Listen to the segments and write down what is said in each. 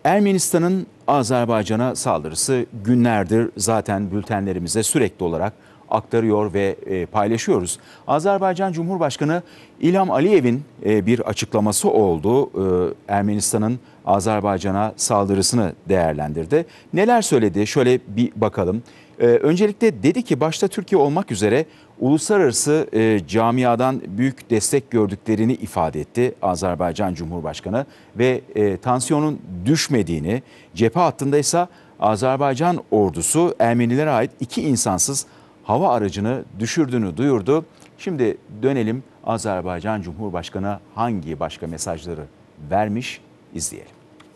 Ermenistan'ın Azerbaycan'a saldırısı günlerdir zaten bültenlerimize sürekli olarak aktarıyor ve paylaşıyoruz. Azerbaycan Cumhurbaşkanı İlham Aliyev'in bir açıklaması oldu. Ermenistan'ın Azerbaycan'a saldırısını değerlendirdi. Neler söyledi? Şöyle bir bakalım. Öncelikle dedi ki başta Türkiye olmak üzere uluslararası camiadan büyük destek gördüklerini ifade etti Azerbaycan Cumhurbaşkanı ve tansiyonun düşmediğini, cephe hattında ise Azerbaycan ordusu Ermenilere ait 2 insansız hava aracını düşürdüğünü duyurdu. Şimdi dönelim, Azerbaycan Cumhurbaşkanı hangi başka mesajları vermiş, izleyelim.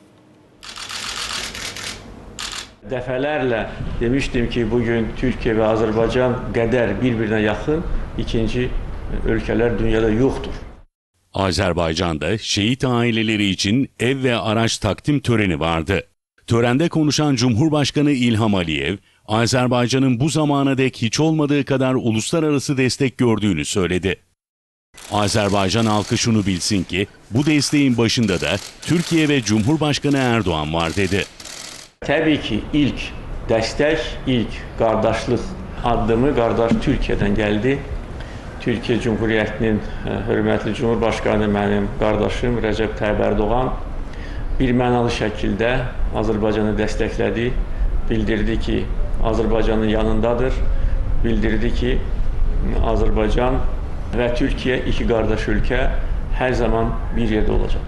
Defalarla demiştim ki bugün Türkiye ve Azerbaycan kadar birbirine yakın ikinci ülkeler dünyada yoktur. Azerbaycan'da şehit aileleri için ev ve araç takdim töreni vardı. Törende konuşan Cumhurbaşkanı İlham Aliyev, Azerbaycan'ın bu zamana dek hiç olmadığı kadar uluslararası destek gördüğünü söyledi. Azerbaycan halkı şunu bilsin ki bu desteğin başında da Türkiye ve Cumhurbaşkanı Erdoğan var dedi. Tabii ki ilk destek, ilk kardeşlik adımı kardeş Türkiye'den geldi. Türkiye Cumhuriyeti'nin hürmetli Cumhurbaşkanı benim kardeşim Recep Tayyip Erdoğan bir mənalı şekilde Azerbaycan'ı destekledi. Bildirdi ki Azerbaycan'ın yanındadır. Bildirdi ki Azerbaycan ve Türkiye iki kardeş ülke her zaman bir yerde olacak.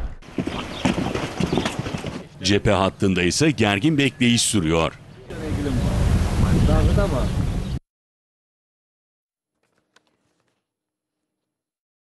Cephe hattında ise gergin bekleyiş sürüyor.